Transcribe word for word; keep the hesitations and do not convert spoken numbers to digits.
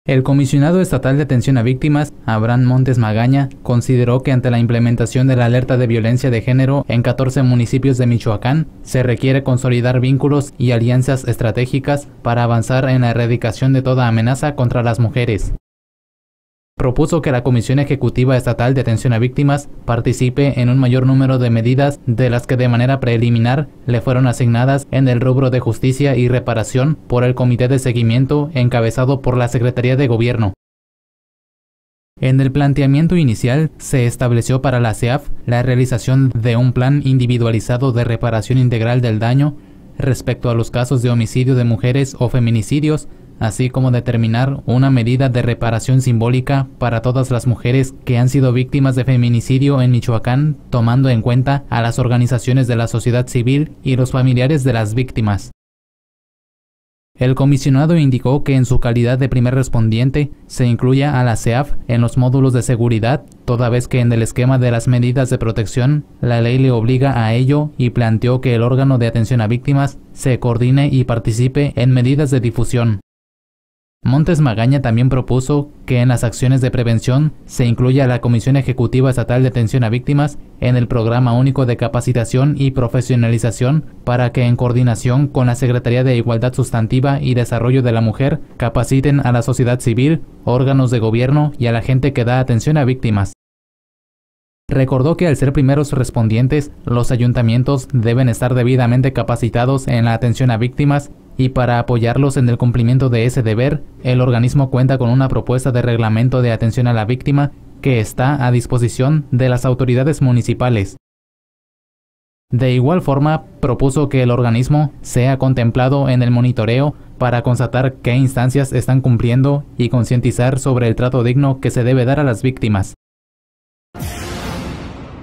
El comisionado estatal de atención a víctimas, Abraham Montes Magaña, consideró que ante la implementación de la alerta de violencia de género en catorce municipios de Michoacán, se requiere consolidar vínculos y alianzas estratégicas para avanzar en la erradicación de toda amenaza contra las mujeres. Propuso que la Comisión Ejecutiva Estatal de Atención a Víctimas participe en un mayor número de medidas de las que de manera preliminar le fueron asignadas en el rubro de justicia y reparación por el Comité de Seguimiento encabezado por la Secretaría de Gobierno. En el planteamiento inicial se estableció para la C E A F la realización de un plan individualizado de reparación integral del daño respecto a los casos de homicidio de mujeres o feminicidios, así como determinar una medida de reparación simbólica para todas las mujeres que han sido víctimas de feminicidio en Michoacán, tomando en cuenta a las organizaciones de la sociedad civil y los familiares de las víctimas. El comisionado indicó que en su calidad de primer respondiente se incluya a la C E A F en los módulos de seguridad, toda vez que en el esquema de las medidas de protección la ley le obliga a ello, y planteó que el órgano de atención a víctimas se coordine y participe en medidas de difusión. Montes Magaña también propuso que en las acciones de prevención se incluya a la Comisión Ejecutiva Estatal de Atención a Víctimas en el Programa Único de Capacitación y Profesionalización para que en coordinación con la Secretaría de Igualdad Sustantiva y Desarrollo de la Mujer capaciten a la sociedad civil, órganos de gobierno y a la gente que da atención a víctimas. Recordó que al ser primeros respondientes, los ayuntamientos deben estar debidamente capacitados en la atención a víctimas, y para apoyarlos en el cumplimiento de ese deber, el organismo cuenta con una propuesta de reglamento de atención a la víctima que está a disposición de las autoridades municipales. De igual forma, propuso que el organismo sea contemplado en el monitoreo para constatar qué instancias están cumpliendo y concientizar sobre el trato digno que se debe dar a las víctimas.